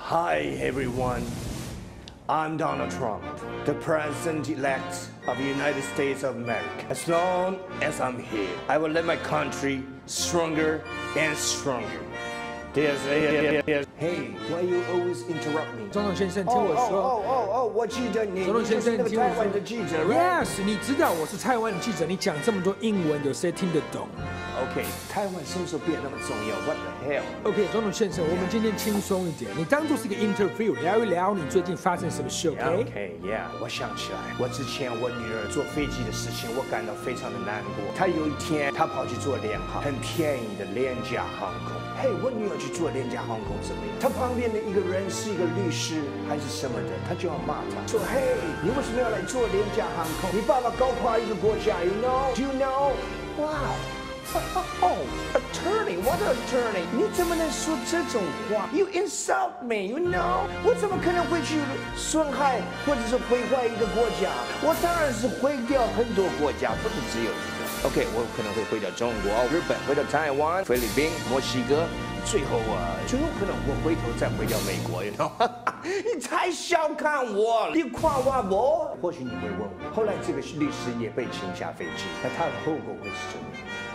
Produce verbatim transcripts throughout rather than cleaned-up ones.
Hi everyone, I'm Donald Trump, the President-elect of the United States of America. As long as I'm here, I will let my country stronger and stronger. There's, there's, there's, Hey, why you always interrupt me? 总统先生，听我说。 哦哦哦，我记得你， 总统先生， 你就是那个台湾的记者 Yes， 你知道我是台湾的记者，你讲这么多英文，有谁听得懂 ？OK， 台湾什么时候变那么重要 ？What the hell？OK， 总统先生，我们今天轻松一点，你当做是一个 interview， 聊一聊你最近发生什么事 ？OK，Yeah， 我想起来，我之前我女儿坐飞机的事情，我感到非常的难过。她有一天，她跑去坐联航，很便宜的廉价航空。嘿，我女儿去坐廉价航空怎么样？她旁边的一个人是一个律师还是什么的，她就要骂她，说：“嘿，你为什么要来坐廉价航空？你爸爸高跨一个国家 ，You know？Do you know？ Wow！” Oh, attorney, what attorney? 你怎么能说这种话 ？You insult me, you know? 我怎么可能会去损害或者是毁坏一个国家？我当然是毁掉很多国家，不是只有一个。OK， 我可能会毁掉中国、日本、毁掉台湾、菲律宾、墨西哥，最后啊，最有可能我回头再毁掉美国 ，you know？ 你太小看我了，你夸我我。或许你会问我，后来这个律师也被请下飞机，那他的后果会是什么？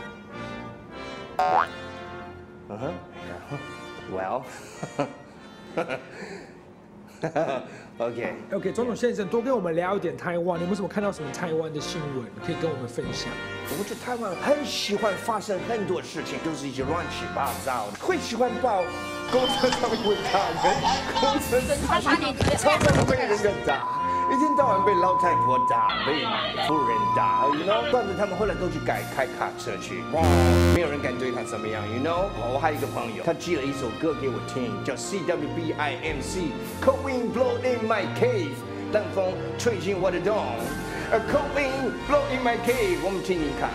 嗯哼 ，Well， OK OK， 总统先生，多跟我们聊一点台湾，你有什么看到什么台湾的新闻，可以跟我们分享？ 我觉得台湾很喜欢发生很多事情，都是一些乱七八糟的，会喜欢报公车上面会打人，公车上面常常被人家打。一天到晚被老太婆打，被夫人打 ，you know， 惯着他们后来都去改开卡车去，哇，没有人敢对他怎么样 ，you know。我还有一个朋友，他寄了一首歌给我听，叫 C W B I M C，Cold Wind Blow in My Cave， 冷风吹进我的洞，而 Cold Wind Blow in My Cave， 我们听听看。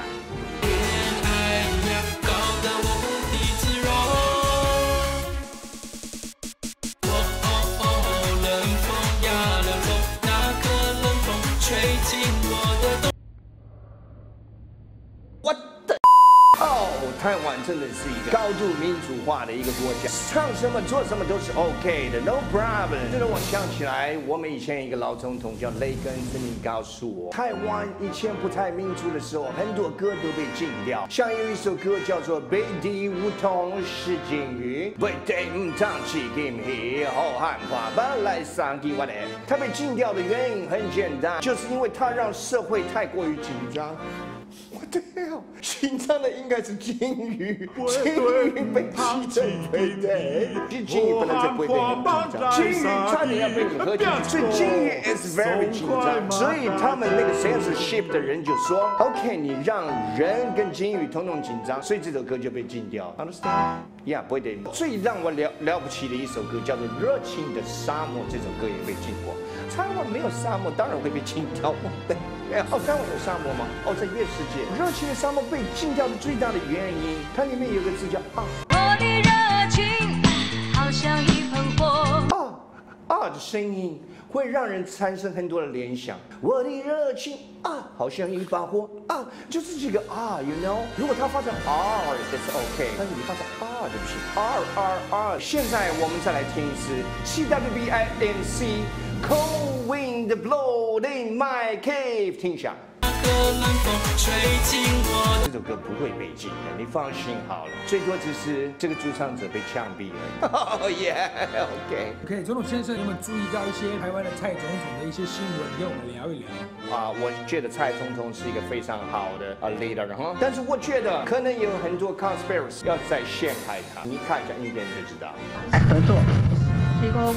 台湾真的是一个高度民主化的一个国家，唱什么做什么都是 OK 的 ，No problem。这让我想起来，我们以前一个老总统叫雷根，曾经告诉我，台湾以前不太民主的时候，很多歌都被禁掉，像有一首歌叫做《北地梧桐是金鱼》，北地唔当起金鱼，好汉话本来上给我的。它被禁掉的原因很简单，就是因为它让社会太过于紧张。What the hell？ 紧张的应该是金鱼，金鱼被气成对对，金鱼本来就不会被很紧张，金鱼差点要被你喝进去，所以金鱼 is very 紧张，所以他们那个 censorship 的人就说 ，OK， 你让人跟金鱼统统紧张，所以这首歌就被禁掉 ，understand？ Yeah， 不会的。最让我了了不起的一首歌叫做《热情的沙漠》，这首歌也被禁过。台湾没有沙漠，当然会被禁掉。哎，哦，台湾有沙漠吗？哦，在月世界，热情的沙漠被禁掉的最大的原因，它里面有个字叫啊。 我的热情好像一盆火。 啊啊的声音会让人产生很多的联想。我的热情啊，好像一把火啊，就是这个啊 ，you know。如果它发成 R，it's OK， 但是你发成 R 对不起 ，R R R。现在我们再来听一次 C W B I M C。Cold wind blow in my cave， 听一下。这首歌不会被禁的，你放心好了。最多只是这个主唱者被枪毙而已。哦耶 ，OK。 OK， 总统先生，有没有注意到一些台湾的蔡总统的一些新闻，跟我们聊一聊？ 啊，我觉得蔡总统是一个非常好的呃 leader 哈，但是我觉得可能有很多 conspiracy 要再陷害他。你看一下影片就知道。 来合作，提供。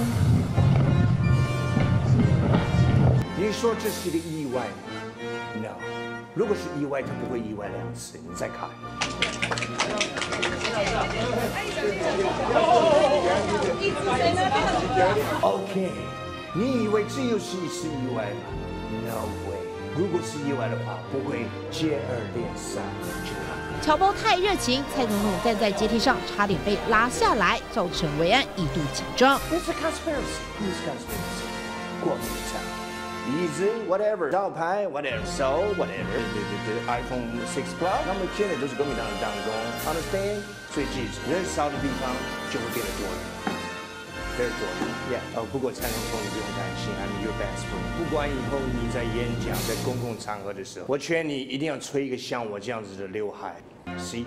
你说这是一个意外吗 ？No， 如果是意外，他不会意外两次。你再看。OK， 你以为这又是一次意外吗 ？No way。如果是意外的话，不会接二连三。 侨胞太热情，蔡总统站在阶梯上差点被拉下来，造成维安一度紧张。 It's a conspiracy. It's a conspiracy. 国民党。Easy, whatever， 招牌 whatever， so whatever， 对对对 ，iPhone six Plus， 他们现在都是国民党的党工 ，understand？ 所以记住，人少的地方就会变得多人。 very good. Yeah. 哦，不过蔡总统你不用担心 ，I'm your best friend。不管以后你在演讲、在公共场合的时候，我劝你一定要吹一个像我这样子的刘海。See？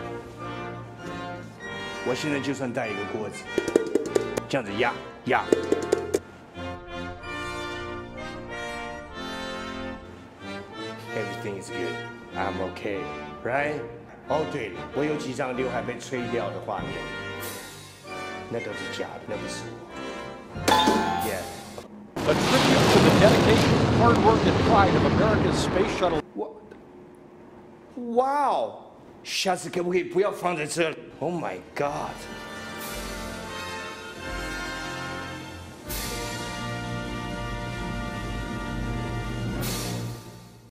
我现在就算带一个锅子，这样子压压。Everything is good. I'm okay, right? 哦，对了，我有几张刘海被吹掉的画面，那都是假的，那不是我。Yeah. A tribute to the dedication, hard work, and pride of America's space shuttle. 哇，哇哦！下次可不可以不要放在这里 ？Oh my God!